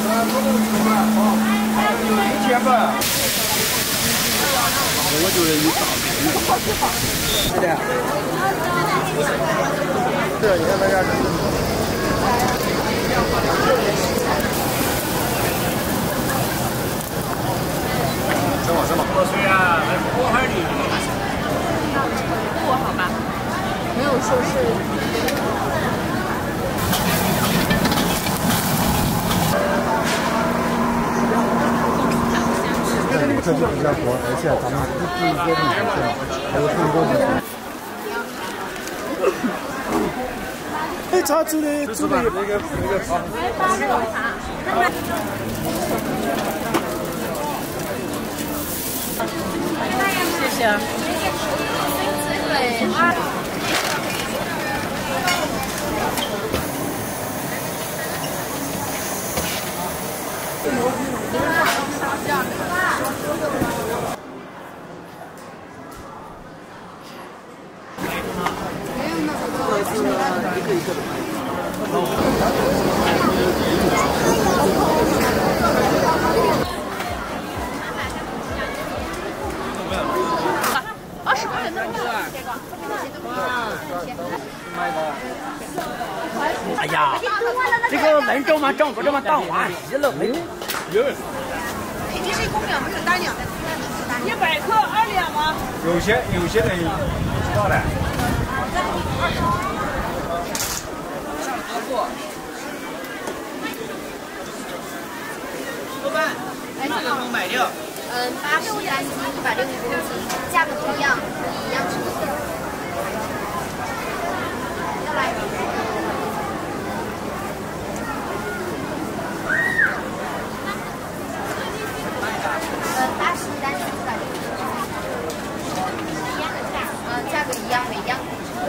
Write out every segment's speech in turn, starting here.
1000吧。我觉得有大是的。对，你看那个。什么？喝水啊，还锅海里。 不好吧？没有说是。 这就比较多，而且咱们不止一个地方，还有很多地方。哎，茶煮的那个茶。 谢谢。 哎呀，这个人这么长不这么大完一了没有？有。 你是公两不是单两的？100克2两吗？ 有些人不知道的。 老板，这个能买掉 ？80单斤160公斤，价格不一样，一样是。要来。 80单斤160，一样的价，价格一样，每样。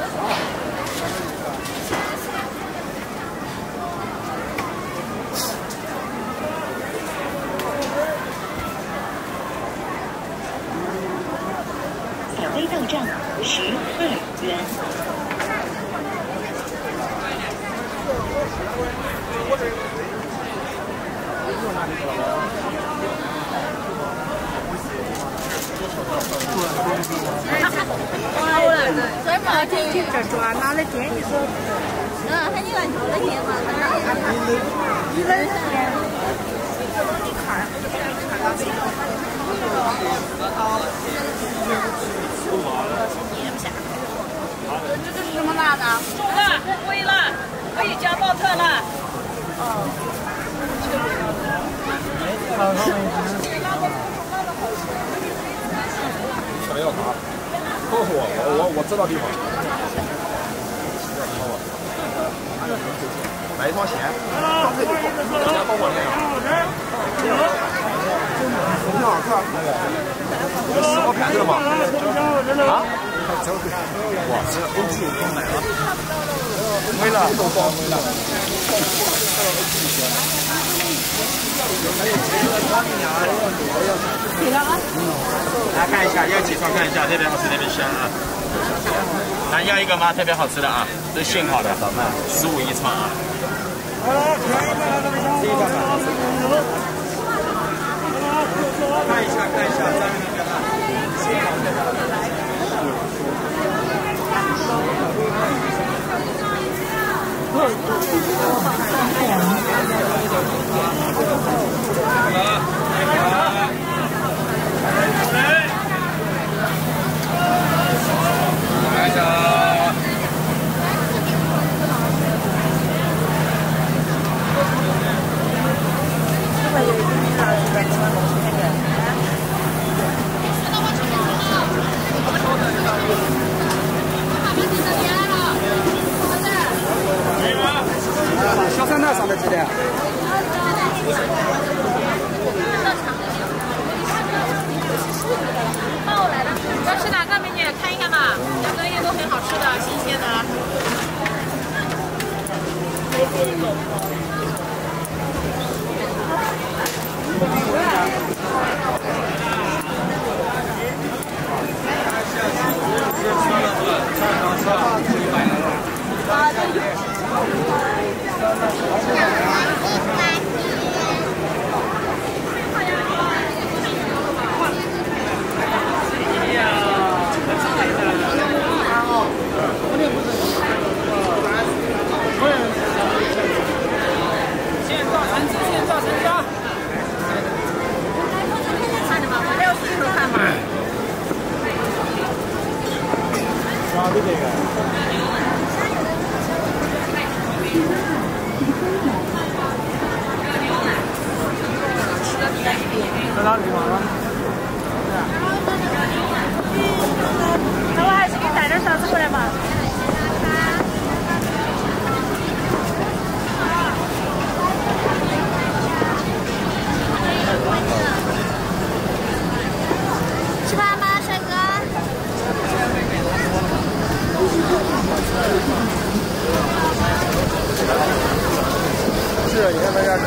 小飞到账12元。 所以嘛，这抓拿来点你说，还你按照的点嘛，一人点，你看，这是什么辣的？中辣，微辣，可以加爆特辣。哦。 吃的要啥？告诉我知道地方。买一双鞋。人家帮我练。挺好看。有10号牌子了吗？啊？哇，这欧气我买了。没了，都包没了。 来看一下，要几双看一下，特别好吃，特别香啊！来要一个吗？特别好吃的啊，这是现烤的，15一串啊。看一下，上面那个啊，现烤的。 的这个。在哪个地方啊？ 那我还是给你带点啥子回来嘛？吃饭吗，帅哥？ 是，你看大家。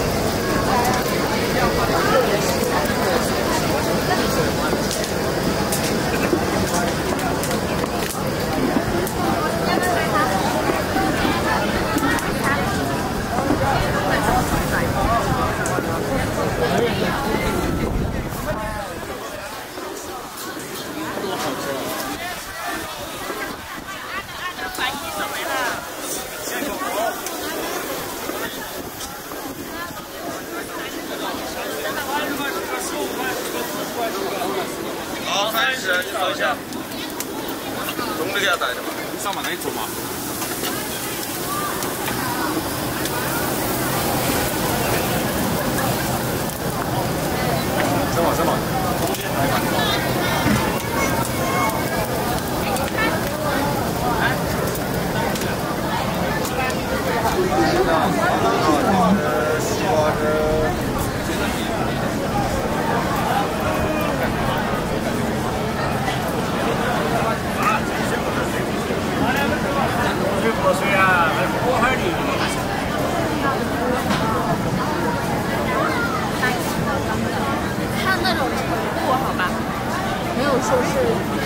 好，30，你坐一下。中的给他带的嘛，你上嘛，那你坐嘛。什么？ 喝水啊，还火海里。 看那种程度，好吧，没有说是。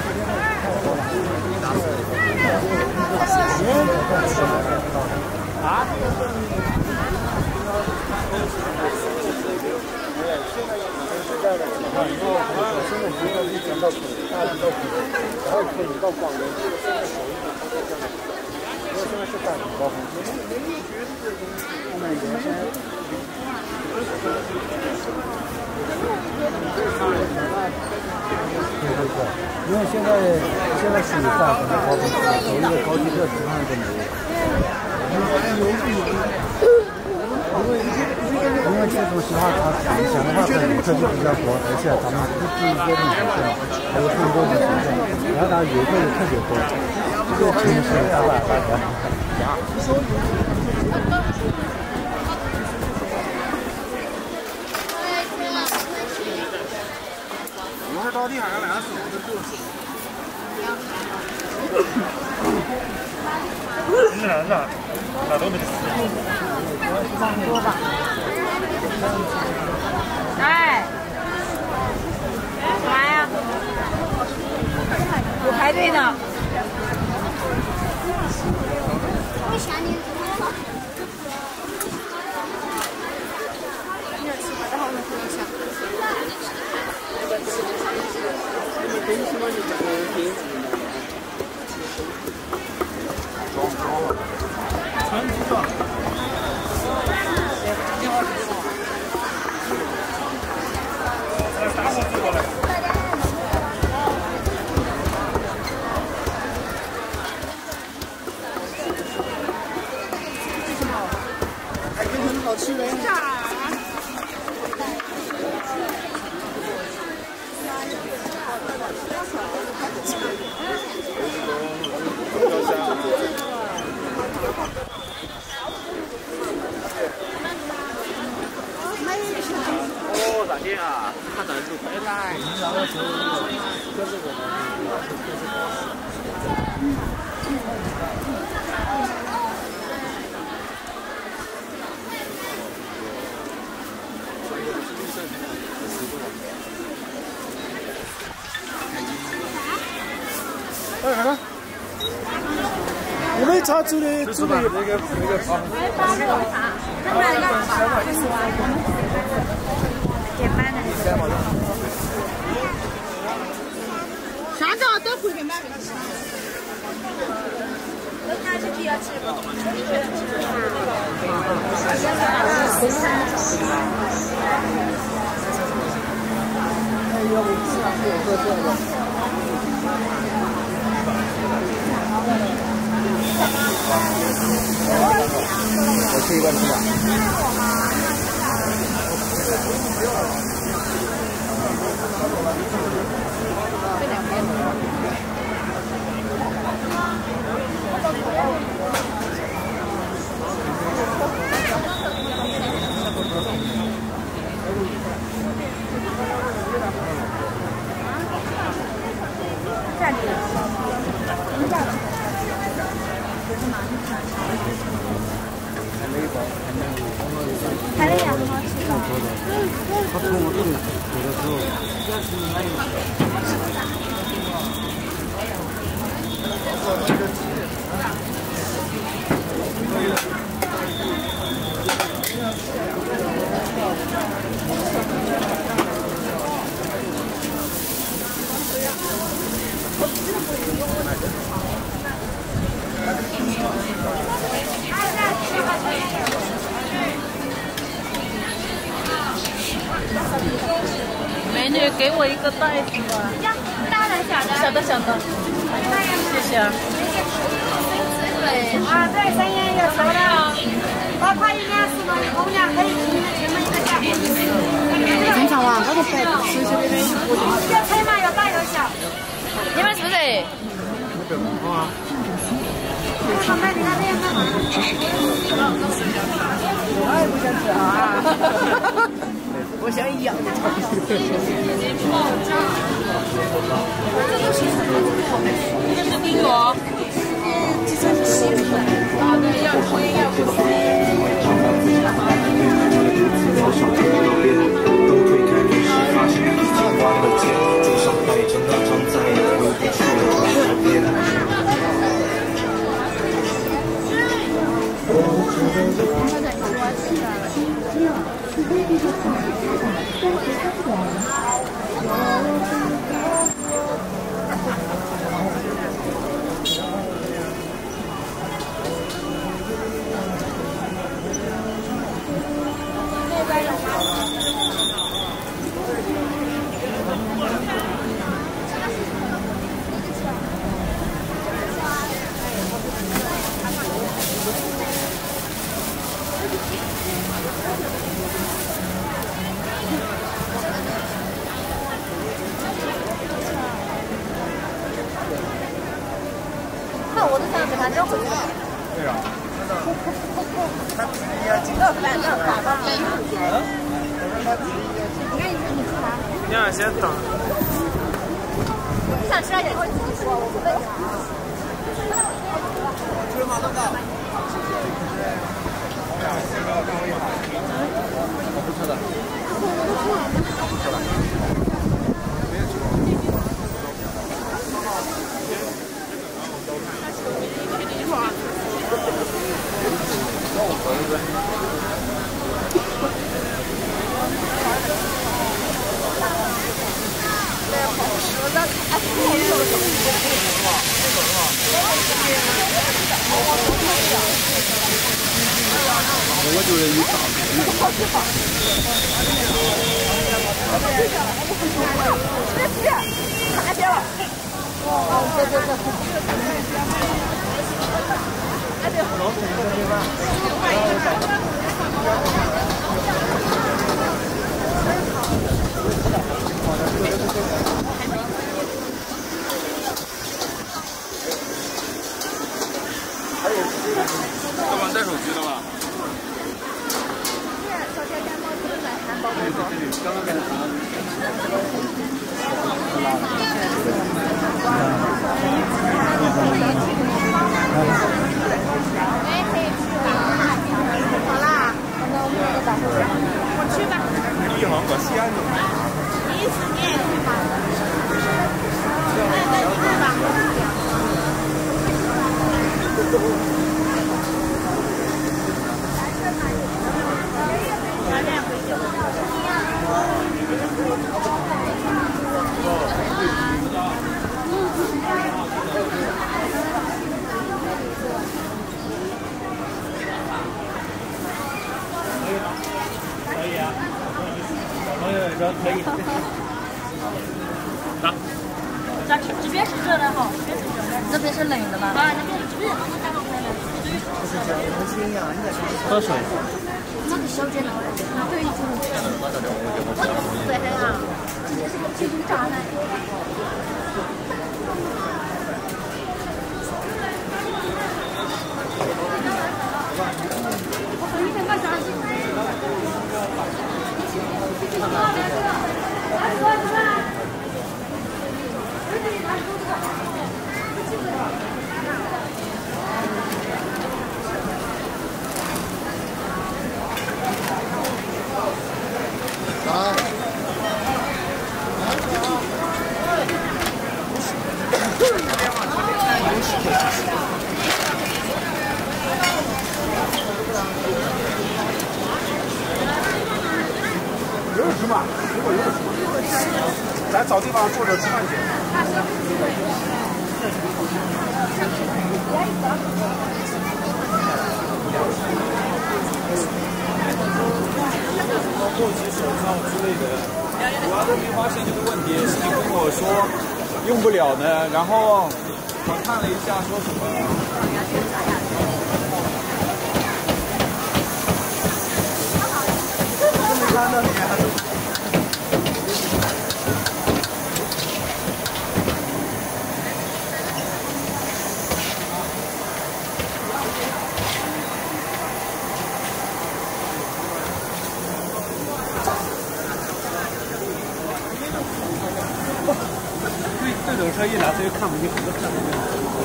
啊？现在的情况，以后现在觉得一讲到口，大量到口，然后可以到广东，现在手艺都在这样，因为现在是大很高峰。因为现在属于大很高峰，所有的高级车基本上都没有。因为这种情况，它想的话，它游客就比较多，而且咱们不止一个旅行线，还有更多的行程，然后它游客也特别多，这个真是大大大。我们到底还要2手的做什么？你哪哪？哪都没得事。多吧？ 哎，干嘛呀？有排队呢。为啥你多了？ 好吃的。 哦，咋的啊？他咋就回来？ 哎，看看，我们茶煮的那个汤。 香蕉都会给买的。那是比较吃不懂。 我吃一罐吃吧。 海类也很好吃的。 他从我这里走的时候， 美女，给我一个袋子吧。大的、小的？小的，小的。谢谢啊。啊，对，3元有熟的哦，8块1两10个，公粮可以请你们一个价。 经常往高头摆，吃起来的。 要菜嘛，有大有小。你们是不是？ 啊。 好，买这个这样干嘛？ 我也不想吃啊。我想养。 这是地螺。这是西湖。啊，对，要吃要不吃。 都推开历史，发现已经忘了解，就像带着那张再也回不去子想给他整回去。 对啊。你要先等。 想吃点一会儿自己说，我不问你。 吃吗？那个。我不吃了。不吃了。没有吃过。我就是一大太别了。哦，对对对。哎对。 干嘛带手机的吧？刚刚给他好啦，我去吧。 一行搁西安的。 14年。那你去吧。 可以啊，小朋友也说可以。拿。 这边是热的哈，这边是冷的吧？啊，那边这边太好看了。 喝水。 那个小姐呢？对，对呀，直接是个铁皮栅栏。 有吃嘛？如果有吃，咱找地方坐着吃饭去。 过期手套之类的，我还没发现这个问题。是你跟我说用不了呢，然后我看了一下，说什么？看到里面还是。 这种车一来，他就看不见，都看不见。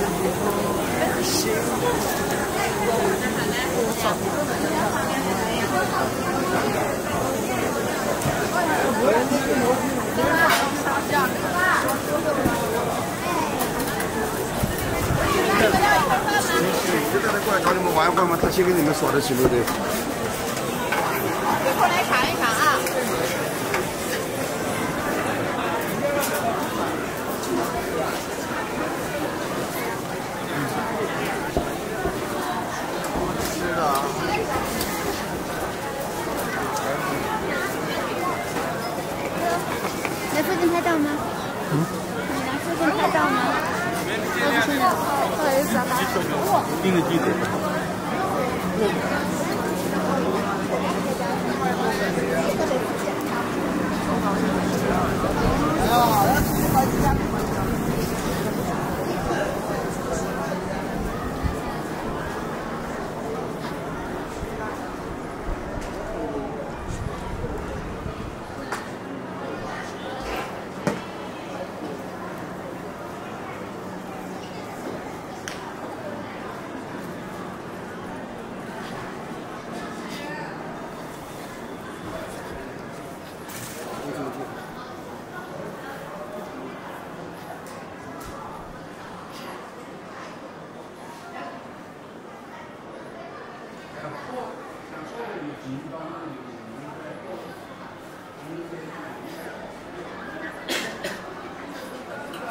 现在过来找你们玩一玩嘛，他先给你们锁得起路的。 一会儿来尝一尝啊。来附近拍照吗？你来附近拍照吗？我不是的，不好意思啊。 定个地址。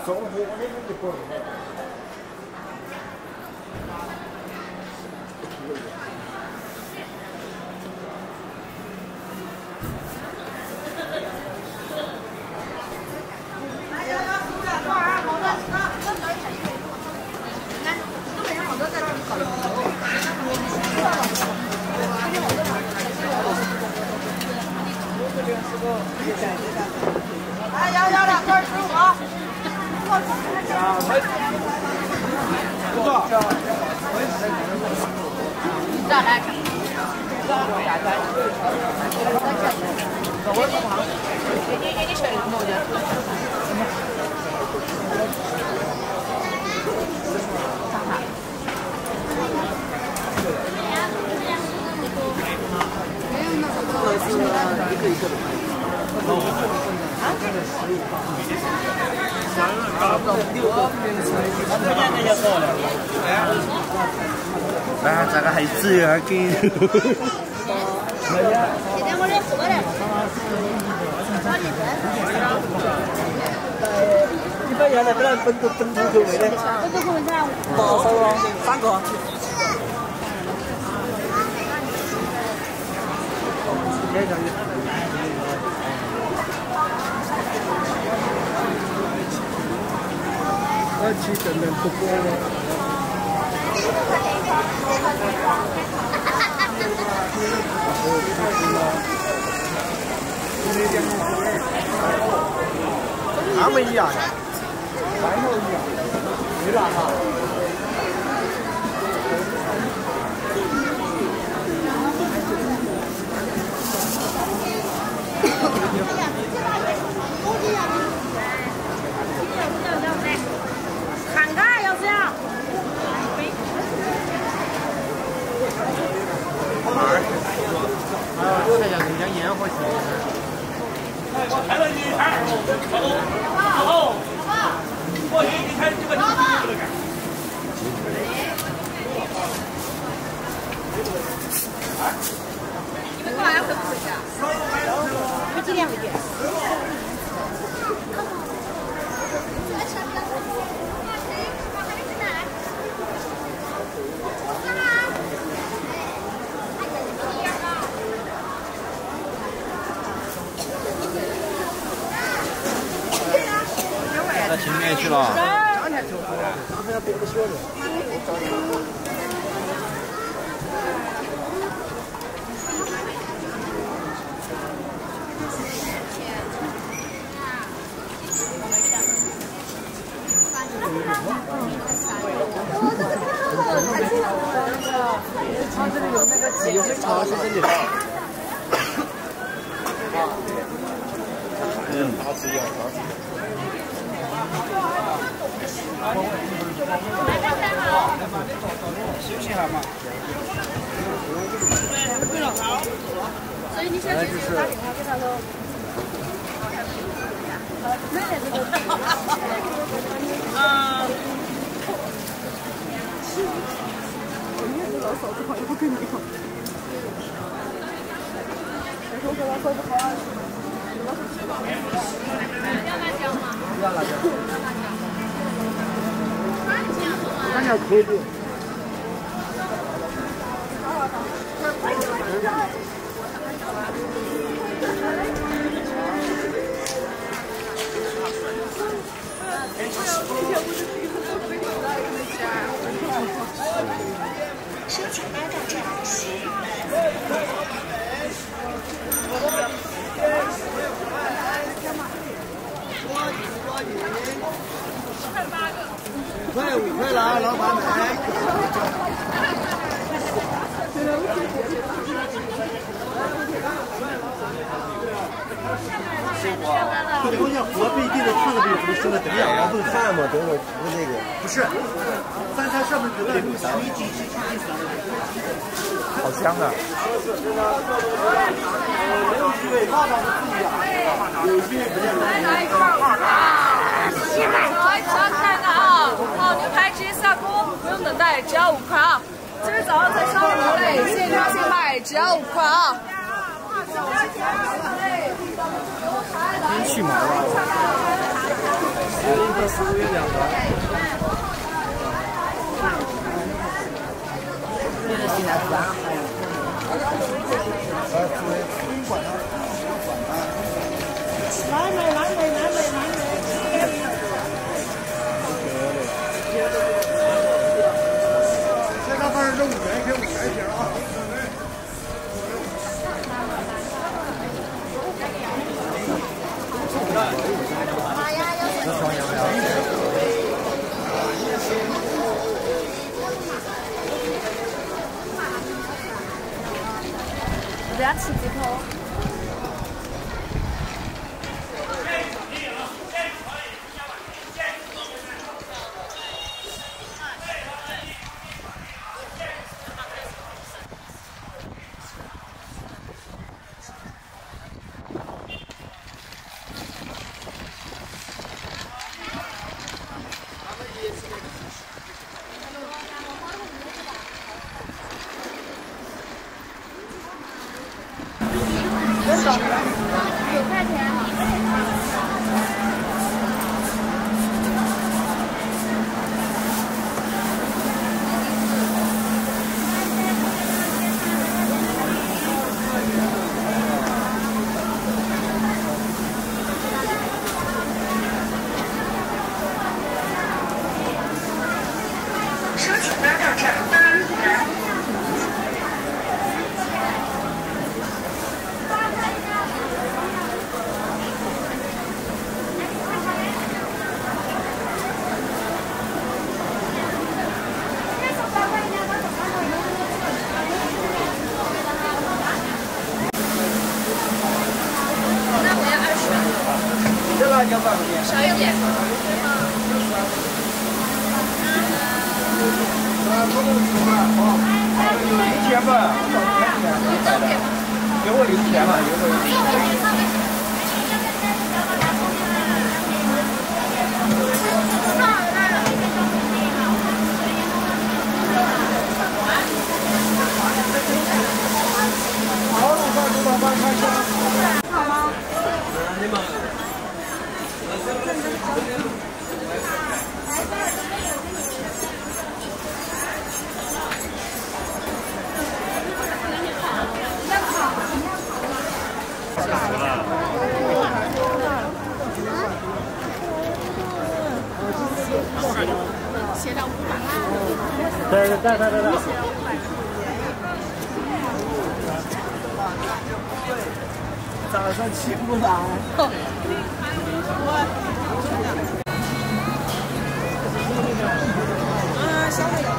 生活的就不能。 哎，要2份15。再来。你选什么的？ 一个一个的拍。 啊，这个还自由还给。 今天我来喝的。 100元的，不然本土口味的。 本土口味噻。 多少啊？3个。那其实能不过了。 他们一样的， 白肉一样，没软哈。 看看要这样。 我才像人家烟火气。 我开了一摊，好，我一开这个就不能干。 你们干啥回不回去啊？你们几点回去？ 到前面去了。 有些超市这里。 打死一样，打死。 休息下嘛。 所以你先去打电话给他喽。没得这个。啊。你也知道手指好又不跟你好。但是我说他手不好啊。要辣椒吗？ 要辣椒。 要辣椒。 辣椒可以。 申请8到站10。 5块了，老板们。这好像河北地的烫的比什么生的怎么样？我不看嘛，等会不那个。不是，翻它上面有点好香啊！ 没有机会，辣椒是不一样，有机会不见得。 来一块啊！上菜的啊！好，牛排直接下锅，不用等待，只要5块啊！今儿早上才烧的嘞，现抓现卖，只要5块啊！ 真去买了。 这个饭是5元给5元钱啊。 我要吃几口。9块钱。 车请拉到站8元。 少一点。 零钱吧，给我零钱吧，好吗？ 写到500。 对。早上起不来。消费了。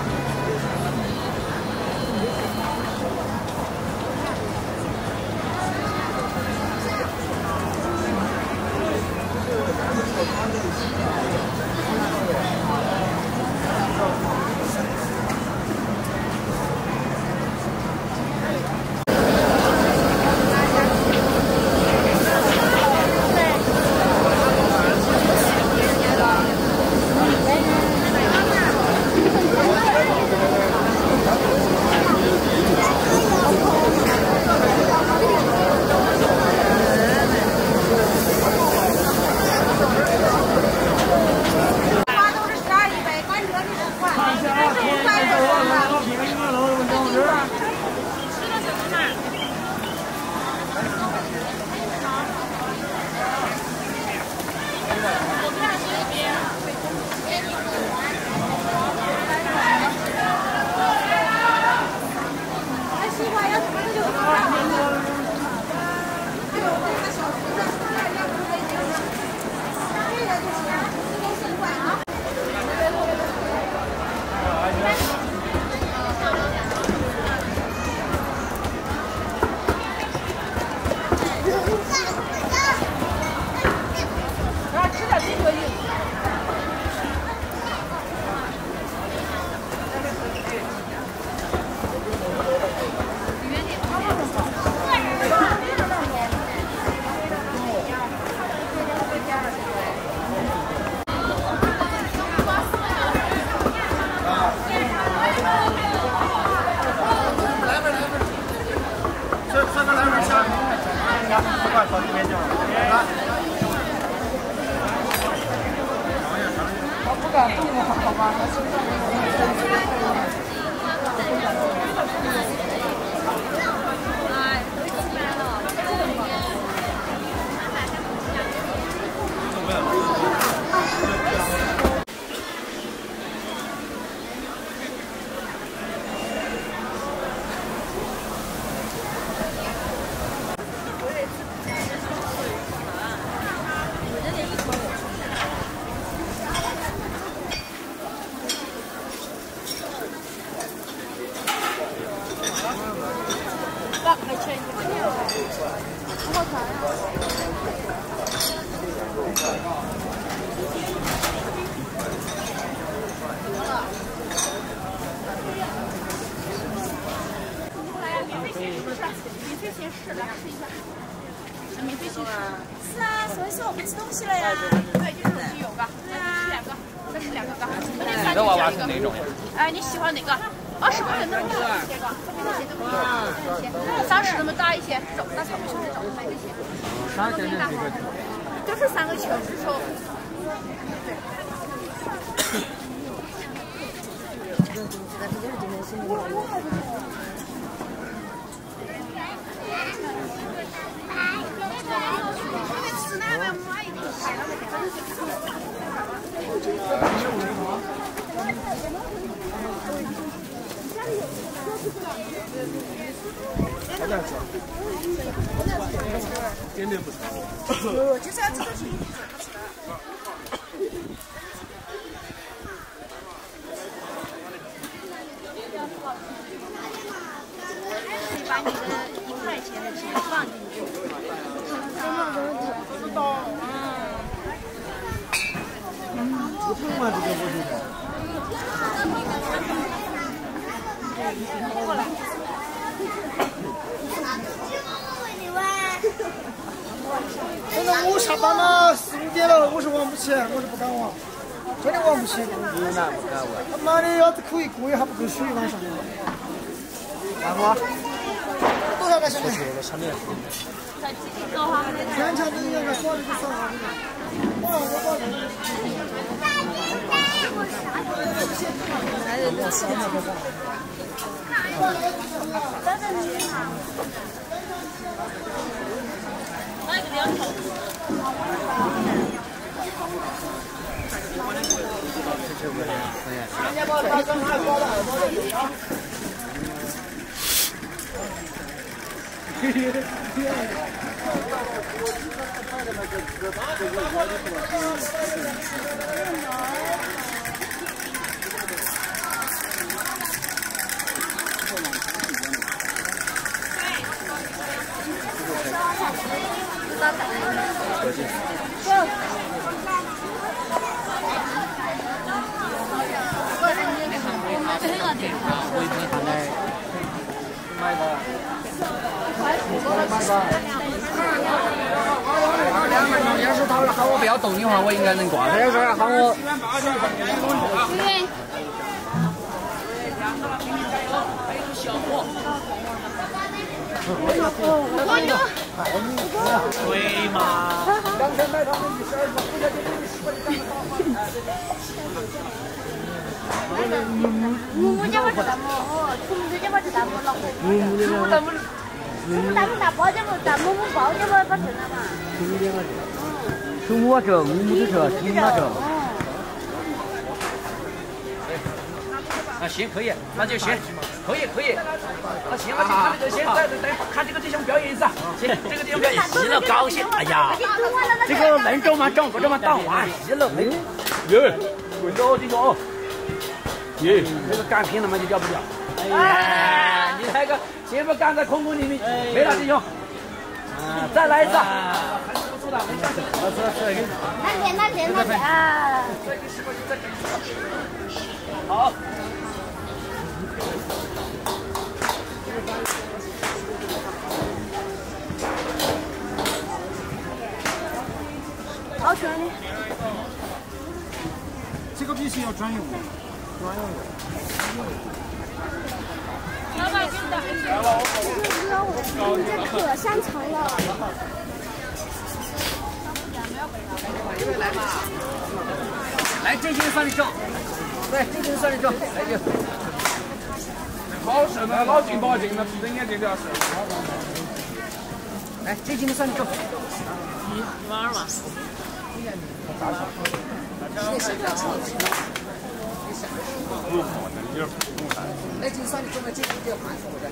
快跑这边去了。 感动了，好吧？ 是啊，所以说我们吃东西了呀。对，就是有个，对啊，两个，这是两个的。 你的娃娃是哪种？ 哎，你喜欢哪个？20块钱那么大一些个，30那么大一些，这种那草莓球这种买这些。 3块钱几个？ 就是3个球，是说。 点点不错。 就是要这个去。把你的1块钱的钱放进去。 不知道。不痛吗？这个不痛。 过来。 现在我下班了，4、5点了，我是玩不起，我是不敢玩，真的玩不起。 你哪不敢玩？ 他妈的，要是可以过一下不够水晚上。干吗？多少个兄弟？ 再几个哈？ 天天都有个耍这个啥？ 来人的钱了，等等你好。来个2头。人家把大灯还挂了， 要是他喊我不要动的话，我应该能挂。他要是喊我，对嘛？ 木家伙知道么？哦，木家伙知道么？老火。木的么？木大木大包家么？大木木包家么？不是了嘛？ 从我这，木的这，从哪这？啊，行，可以，那就行，可以。那行，那就看这个先，再看这个地方表演一次。行，这个地方表演，戏了高兴。哎呀，这个能中吗？中不中吗？当完戏了。哟，贵州这个哦。耶，这个赶拼了嘛，你屌不屌？哎，你那个先不赶在空里面，没了弟兄。再来一次。 那天啊！ 好。 好吃的。 这个必须要专用的。 老板，给你打一下。我这可擅长了。来吧。 来，这斤算你中。对，这斤算你中，来就。 好事呢，老进保进，那闭着眼睛都要事。 来，这斤算你中。 你玩儿嘛？ 来，这算你中了，这斤就要盘出来。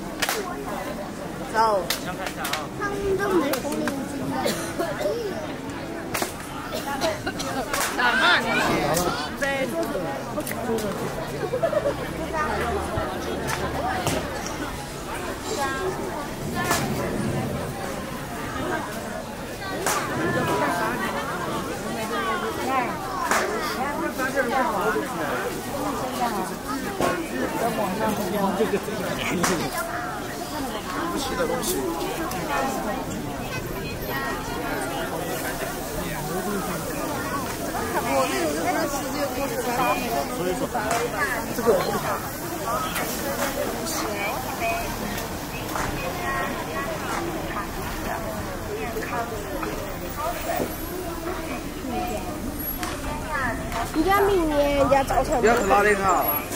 走。 想看一下啊。 他们都没红领巾的。打骂你！在桌子。 不起的东西。 我那种就是直接过去了。 所以说，这个不好。 人家明年人家招财。 要是哪里好？